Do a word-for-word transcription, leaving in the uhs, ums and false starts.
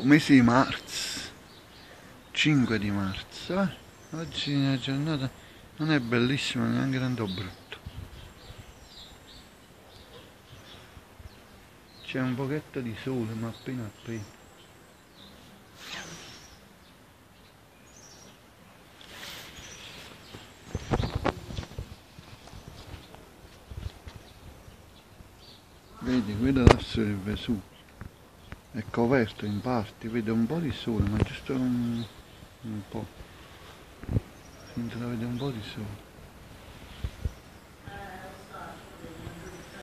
mese di marzo, cinque di marzo, eh? Oggi è una giornata, non è bellissima neanche tanto brutto. C'è un pochetto di sole, ma appena appena. Vedi, quello lassù è il Vesuvio, è coperto in parte, vede un po' di sole, ma giusto un, un po', si intravede un po' di sole.